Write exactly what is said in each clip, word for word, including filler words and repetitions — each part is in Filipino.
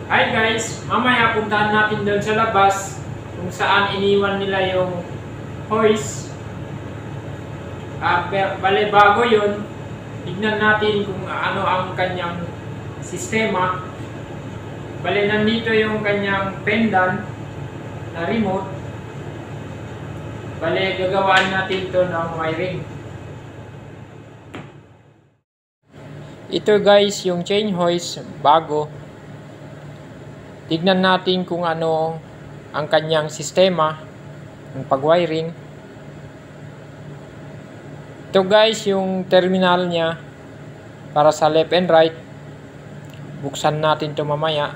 Hi guys, mamaya puntahan natin doon sa labas kung saan iniwan nila yung hoist. Uh, bale bago yun, tignan natin kung ano ang kanyang sistema. Bale nandito yung kanyang pendant na remote. Bale gagawaan natin to ng wiring. Ito guys yung chain hoist bago. Tignan natin kung ano ang kanyang sistema ng pag-wiring. Ito guys yung terminal niya para sa left and right. Buksan natin ito mamaya.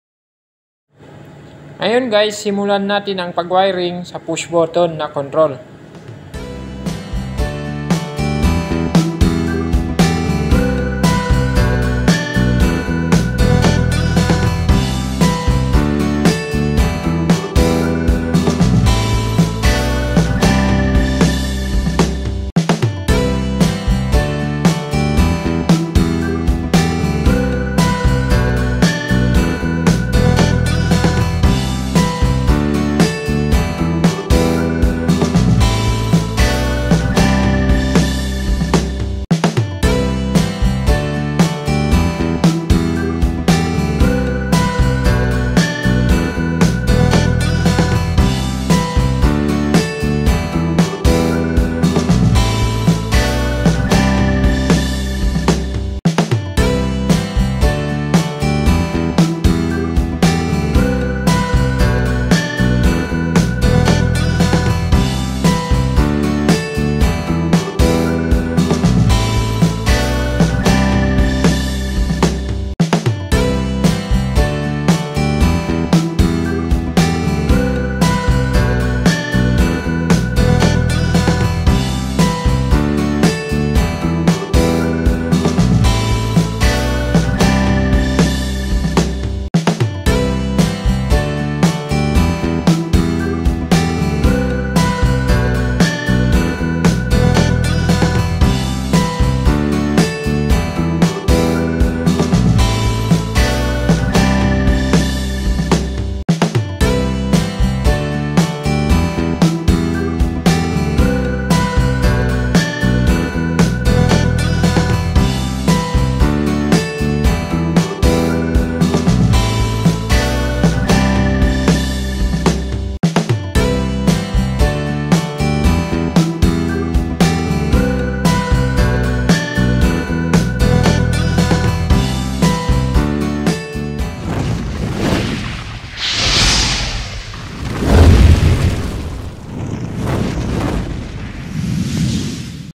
Ayun guys, simulan natin ang pag-wiring sa push button na control.